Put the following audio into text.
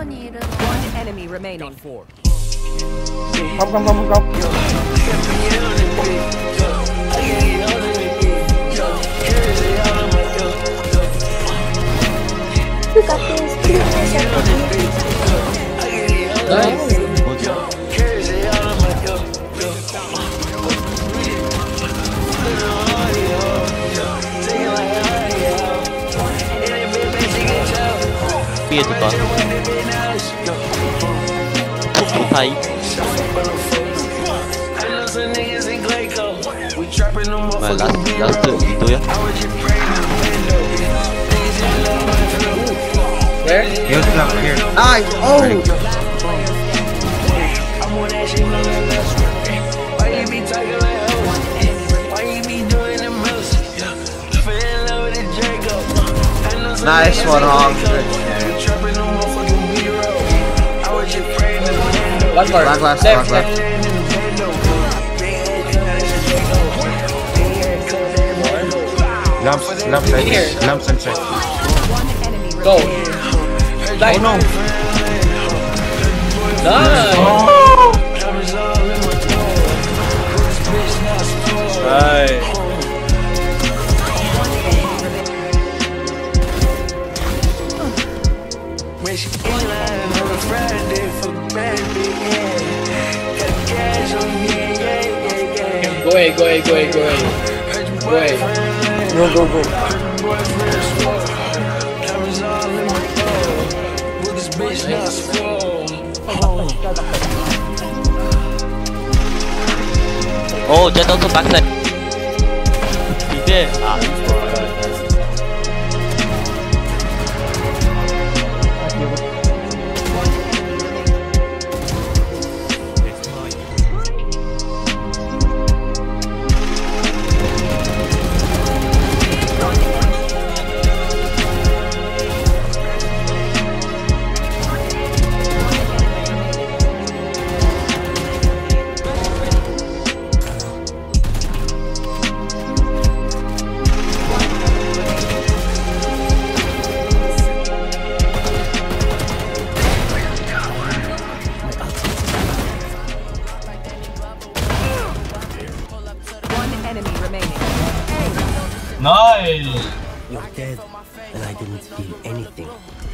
One enemy remaining. Come. You got this. Nice. 삐에 둘까? 폭포타이. 뭐야 라스트 위도야? Where? Here's up here. Nice. Oh. Nice one, Hog. One more. Black left. Lamps right here. Lamps and check. Go. Nice. Oh no. Nice. Nice. Go ahead. Go. 오, 쟤 너도 박스. 이게 Enemy remaining. Nice. You're dead, and I didn't feel anything.